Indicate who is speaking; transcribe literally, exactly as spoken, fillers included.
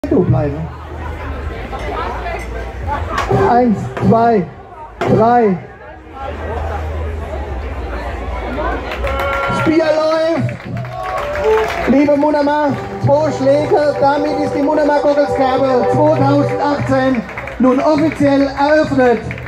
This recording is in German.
Speaker 1: Du bleiben. Eins, zwei, drei. Spiel läuft. Liebe Munnama, zwei Schläge. Damit ist die Munnama Goggelskerbe zweitausendachtzehn nun offiziell eröffnet.